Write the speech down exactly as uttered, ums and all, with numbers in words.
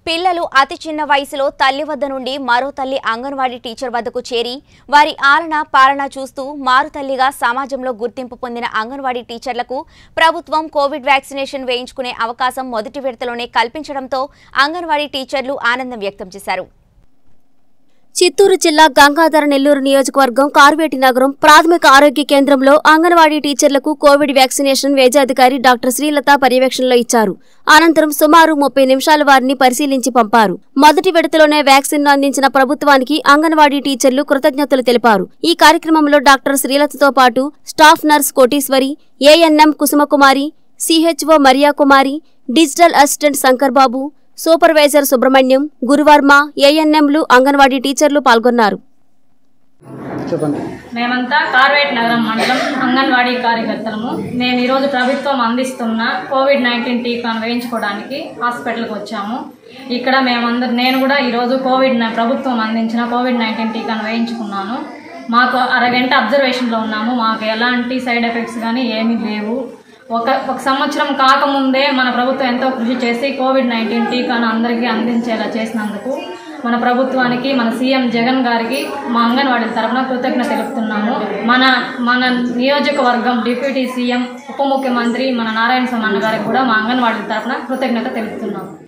పిల్లలు అతి చిన్న వయసులో తల్లి వద్ద నుండి మరో తల్లి అంగన్వాడీ టీచర్ వద్దకు చేరి వారి ఆలన పాలన చూస్తూ మారు తల్లిగా సమాజంలో గుర్తింపు పొందిన అంగన్వాడీ టీచర్లకు ప్రభుత్వం కోవిడ్ వ్యాక్సినేషన్ వేయించుకునే అవకాశం మొదటి విడతలోనే కల్పించడంతో అంగన్వాడీ టీచర్లు ఆనందం వ్యక్తం చేశారు. చిత్తూరు జిల్లా గంగాధర నెల్లూరు నియోజకవర్గం కార్వేటి నగరం ప్రాథమిక ఆరోగ్య కేంద్రంలో అంగన్వాడీ టీచర్లకు కోవిడ్ వ్యాక్సినేషన్ వైద్యాధికారి డాక్టర్ శ్రీలత పర్యవేక్షణలో ఇచ్చారు. అనంతరం సుమారు ముప్పై నిమిషాల వారిని పరిశీలించి పంపారు. మొదటి విడతలోనే వ్యాక్సిన్ అందించిన ప్రభుత్వానికి అంగన్వాడీ టీచర్లు కృతజ్ఞతలు తెలిపారు. ఈ కార్యక్రమంలో డాక్టర్ శ్రీలతతో పాటు staff nurse Koteswari, ANM Kusumakumari, CHO Mariyakumari, digital assistant Shankar Babu, supervisor Subrahmanyam, Guruvarma, ఏఎన్ఎంలు, అంగన్వాడీ టీచర్లు పాల్గొన్నారు. మేమంతా కార్వేట్ నగరం మండలం అంగన్వాడీ కార్యకర్తలము. మేము ఈరోజు ప్రభుత్వం అందిస్తున్న కోవిడ్ నైన్టీన్ టీకాను వేయించుకోవడానికి హాస్పిటల్కి వచ్చాము. ఇక్కడ మేమందరూ నేను కూడా ఈరోజు కోవిడ్ ప్రభుత్వం అందించిన కోవిడ్ నైన్టీన్ టీకాను వేయించుకున్నాను. మాకు అరగంట అబ్జర్వేషన్లో ఉన్నాము. మాకు ఎలాంటి సైడ్ ఎఫెక్ట్స్ కానీ ఏమీ లేవు. ఒక ఒక సంవత్సరం కాకముందే మన ప్రభుత్వం ఎంతో కృషి చేసి కోవిడ్ నైన్టీన్ టీకాను అందరికీ అందించేలా చేసినందుకు మన ప్రభుత్వానికి, మన సీఎం జగన్ గారికి మా అంగన్వాడీల తరఫున కృతజ్ఞత తెలుపుతున్నాము. మన మన నియోజకవర్గం డిప్యూటీ సీఎం, ఉప ముఖ్యమంత్రి మన నారాయణ స్వామి గారికి కూడా మా అంగన్వాడీల తరఫున కృతజ్ఞత తెలుపుతున్నాము.